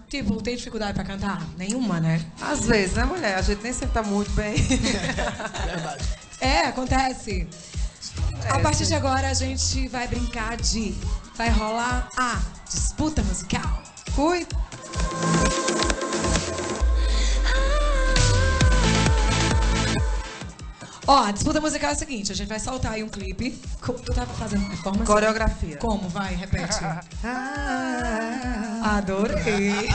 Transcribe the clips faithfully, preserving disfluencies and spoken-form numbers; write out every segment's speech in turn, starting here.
Tipo, tem dificuldade pra cantar? Nenhuma, né? Às vezes, né, mulher? A gente nem sempre tá muito bem. Verdade. É, acontece. É, A partir sim. de agora, a gente vai brincar de... Vai rolar a disputa musical. Fui. Ó, a disputa musical é a seguinte, a gente vai soltar aí um clipe. Co- Tu tava fazendo performance? Coreografia. Como? Vai, repete. Adorei.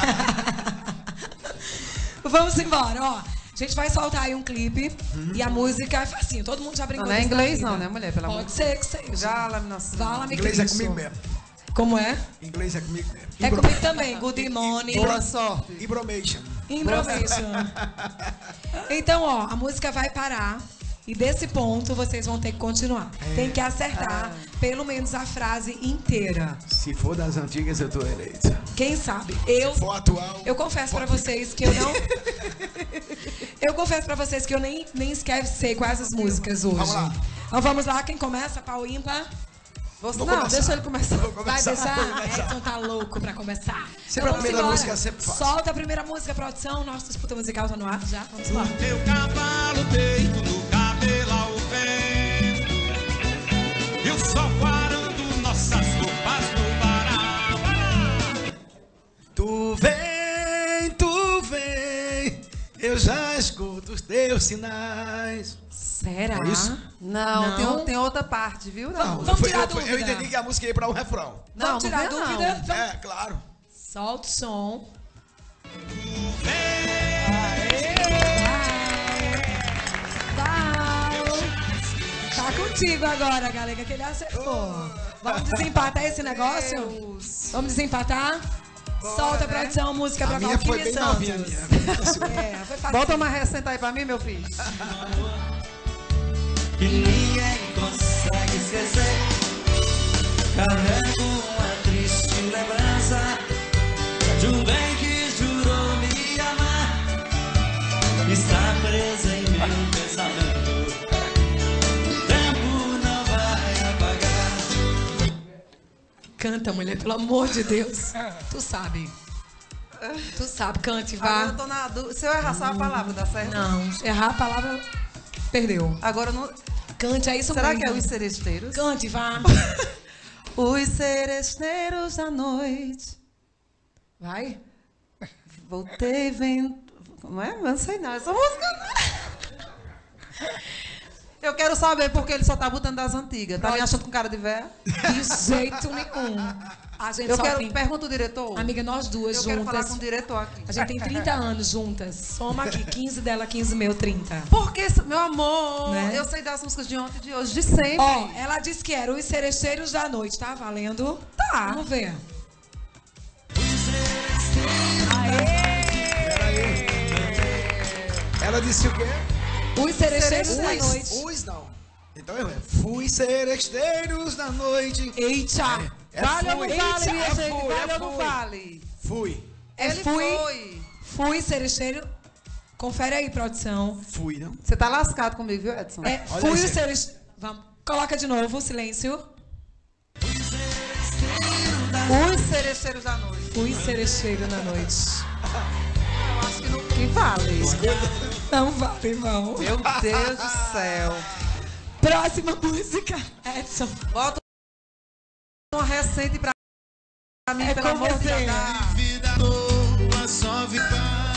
Vamos embora, ó. A gente vai soltar aí um clipe e a música é facinho, todo mundo já brincou. Não, não é disso na inglês vida. não, né, mulher? Pelo amor Pode de ser que seja. Já, laminação. Fala-me, Inglês é Cristo. comigo mesmo. Como é? Inglês é comigo mesmo. É comigo também. Good morning. Boa sorte. Imbromation. Improvisation. Então, ó, a música vai parar e desse ponto vocês vão ter que continuar. Tem que acertar pelo menos a frase inteira. Se for das antigas, eu tô eleito. Quem sabe? Eu Se for atual... Eu confesso pra vocês que eu não Eu confesso pra vocês que eu nem nem sequer sei quais as músicas hoje. Vamos lá. Então vamos lá, quem começa? Pau ímpar. Você, Vou não, começar. deixa ele começar. Vou Vai começar. deixar? Vou começar. Edson tá louco pra começar. Sempre a vamos primeira embora. música é sempre fácil. Solta a primeira música, produção. Nossa disputa musical tá no ar já. Vamos lá. Teu cavalo deito no cabelo ao vento e o sol parando nossas roupas no varal. Tu vem, tu vem, eu já escuto os teus sinais. Será? É isso? Não, Não. Tem, o- tem outra parte, viu? Não. Vamos Foi- tirar a eu, eu dúvida. entendi que a música ia pra um refrão. Não, Vamos tirar a não vem, dúvida? não. Vamos- É, claro. Solta o som. Vai. Tá contigo agora, galera, que ele acertou. Vamos desempatar esse negócio? Deus. Vamos desempatar? Solta a né? produção, música pra A minha foi Valquíria bem novinha. Santos. A minha. É, foi fácil. Bota uma recenta aí pra mim, meu filho. E ninguém consegue esquecer. Carrego uma triste lembrança de um bem que jurou me amar. Está presa em meu pensamento. O tempo não vai apagar. Canta, mulher, pelo amor de Deus. Tu sabe. Tu sabe, cante, Agora eu vá. tô na dúvida. Se eu errar só a palavra, dá certo? Não, errar a palavra, perdeu. Agora eu não. Cante, é isso Será mesmo. que é os seresteiros? Cante, vá. Os seresteiros da noite. Vai. Voltei vendo. Como é? Eu não sei não. Essa música. Eu quero saber porque ele só tá botando das antigas. Tá me achando com cara de véia? De jeito nenhum. A gente Eu só quero. tem... Pergunta o diretor. Amiga, nós duas eu quero falar juntas. com o diretor aqui. A gente tem trinta anos juntas. Soma aqui, quinze dela, quinze meu, trinta. Porque, meu amor, Né? eu sei das músicas de ontem e de hoje, de sempre. Ó, ela disse que era os seresteiros da noite, tá valendo? Tá. Vamos ver. Ela disse o quê? Os seresteiros da Seresteiros. noite. Os não. Então eu errei. Fui seresteiros da noite. Eita! É Vale ou fui. não vale, É minha fui, gente? é Vale ou não fui. vale? Fui. É Ele fui. foi. Fui seresteiro. Confere aí, produção. Fui, não? Você tá lascado comigo, viu, Edson? É, Olha fui aí, o gente. seresteiro. Vamos. Coloca de novo, silêncio. Os seresteiros da noite. Fui seresteiro na noite. Eu acho que não que vale. Não vale, não. Meu Deus do céu. Próxima música. Edson. Bota uma recente pra mim, É pelo com amor de você. Deus. Vida boa, só vi paz.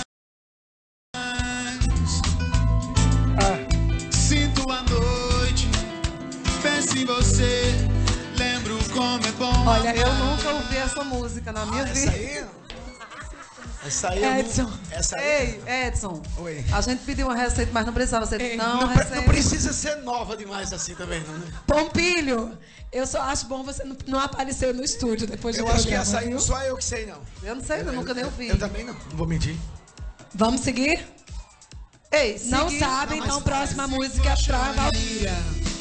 Sinto a noite, penso em você, lembro como é bom. Olha, Eu nunca ouvi essa música na minha Essa vida. aí? Essa aí eu não- Edson. Essa aí. Ei, Edson. Oi. A gente pediu uma receita, mas não precisava ser Ei, tão Não, pre- recente. não precisa ser nova demais assim também, não, né? Pompilho, eu só acho bom você não, não aparecer no estúdio depois do Eu programa. acho que essa aí viu? não só eu que sei, não. Eu não sei, eu nunca nem eu, ouvi. eu também não. Não vou mentir. Vamos seguir? Ei, Não segui- sabe, Não, então mas- próxima música é pra Valquíria.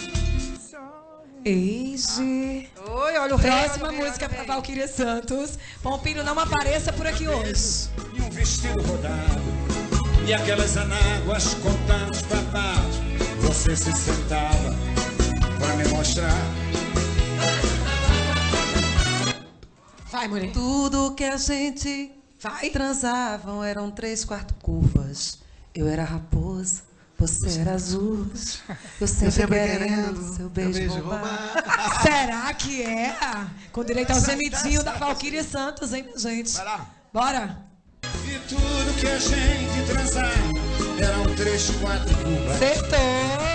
Eiji. Oi, olha o rei. Próxima olha o rei, música olha o pra rei. Valquíria Santos. Pompilho, não apareça por aqui hoje. E um vestido rodado e aquelas anáguas contando os babados. Você se sentava pra me mostrar. Vai, mulher. Tudo que a gente Vai. Transavam, eram três, quatro curvas. Eu era raposa, você era azul. Eu sempre, Eu sempre querendo querendo seu beijo, beijo roubar. Será que é? Com direito ao gemidinho da Valquíria Santos, hein, minha gente? Vai lá. Bora. E tudo que a gente transava eram três, quatro curvas. Acertou.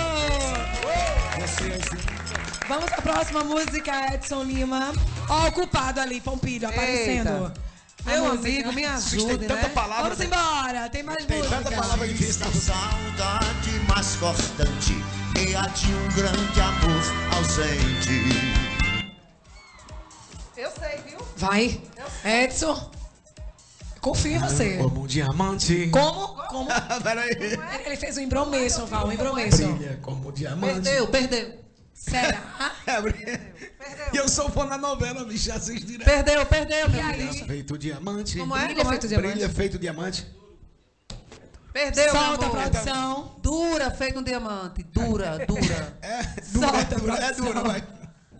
Você Vamos à próxima música, Edson Lima. Ó, o culpado ali, Pompilho, aparecendo. Eita. A Meu música. amigo, me Vocês têm ajude, tanta né? palavra. Vamos embora, tem mais Tem música. tanta palavra difícil. A saudade mais constante e a de um grande amor ausente. Eu sei, viu? Vai, Edson. Confio em você. Como um diamante. Como? Como? Peraí. Ele fez um embromation, Val, um embromation. Brilha como um diamante. Perdeu, perdeu. Será? É, brilha. E eu sou fã da novela, bicho, assisto direto. Perdeu, perdeu, meu E aí? Deus. Feito diamante. Como é? Brilha Como é? feito diamante. Brilha feito diamante. Perdeu, meu Solta a amor. produção. Dura, feito um diamante. Dura, dura. É, dura, Solta, dura, é produção. dura, vai.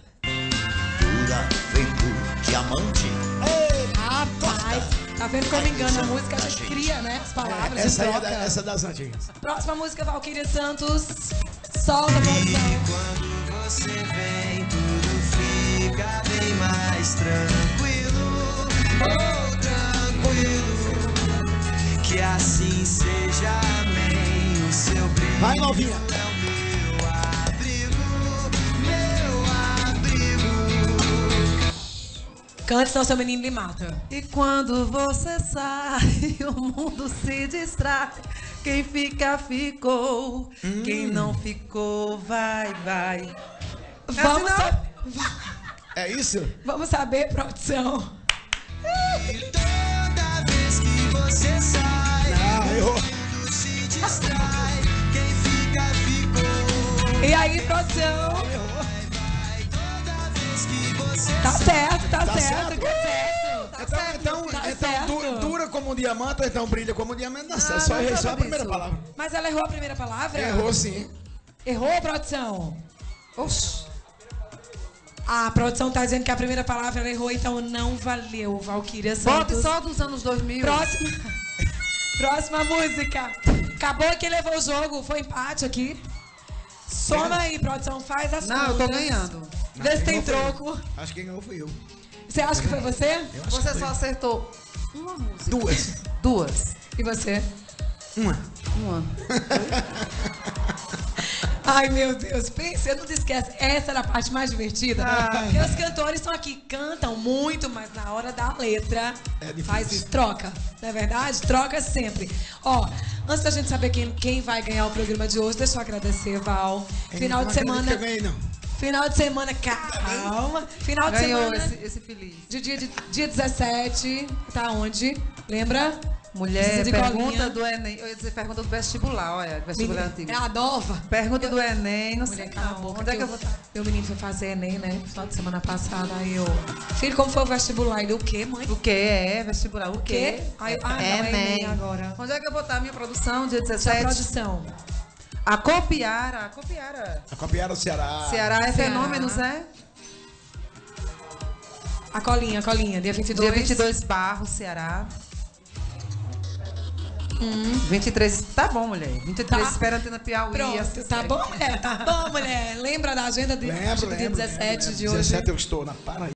Dura feito diamante. Rapaz, tá vendo como engana a música? A gente cria, né? As palavras, Essa a aí gente é da- troca. essa das antigas. Próxima música, Valquíria Santos. Solta a produção. Quando você vem, tudo fica bem mais tranquilo. Oh, tranquilo. Que assim seja, amém. O seu brilho Vai, novinha. é o meu abrigo, meu abrigo. Cante, senão seu menino lhe mata. E quando você sai, o mundo se distrai. Quem fica, ficou. Quem não ficou, vai, vai. Vamos, não? sa- É isso? Vamos saber, produção. E toda vez que você sai, Ah, errou. o mundo se distrai. Quem fica, ficou. E aí, produção? Toda vez que você Tá certo, tá, Tá certo, certo? tá certo. Então, então, Tá então certo. dura, dura como um diamante, então brilha como um diamante. Não, Ah, só não errei só a sabe primeira isso. palavra. Mas ela errou a primeira palavra? Errou sim. Errou, produção? Oxi. A produção tá dizendo que a primeira palavra ela errou, então não valeu, Valquíria Bote Santos. só dos anos dois mil. Próxima. Próxima música. Acabou que levou o jogo, foi empate aqui. Soma aí, produção, faz as Não, eu tô contas. ganhando. Vê se tem Quem ganhou foi troco. eu. Acho que quem ganhou fui eu. Você acha que foi você? Eu acho Você que só foi. acertou uma música. Duas. Duas. E você? Uma. Uma. Ai, meu Deus, pensa, não te esquece. Essa era a parte mais divertida. Ai. Porque os cantores estão aqui, cantam muito, mas na hora da letra, É difícil. faz isso, troca. Não é verdade? Troca sempre. Ó, antes da gente saber quem, quem vai ganhar o programa de hoje, deixa eu agradecer, Val. Final Não de acredito semana. que eu ganhei, não. Final de semana, calma. Final de Ganhou semana. esse, esse feliz. De dia, de, dia dezessete, tá onde? Lembra? Mulher, Precisa de pergunta colinha. do Enem. Eu ia dizer pergunta do vestibular, olha, vestibular antigo. É a nova. Pergunta do Enem, não sei Mulher, cala a não. boca. Onde é que eu vou estar? Meu menino foi fazer Enem, né? Final de semana passada. Aí eu. Filho, como foi o vestibular? Ele, o quê, mãe? O quê? É, vestibular, o quê? Quê? Aí, ah, não, é Enem. Enem agora. Onde é que eu vou estar a minha produção, dia Sua dezessete? produção. A Copiara, a Copiara. A copiaram o Ceará. Ceará é Ceará. fenômenos, né? A colinha, a colinha. Dia vinte e dois. Dia vinte e dois, Barros, Ceará. vinte e três, tá bom, mulher. vinte e três, Tá. espera Antena Piauí. Pronto, assim, tá bom, mulher? Tá bom, mulher? Lembra da agenda de, Lembro, do dia lembro. dezessete lembro, de hoje? dezessete eu estou na Paraíba.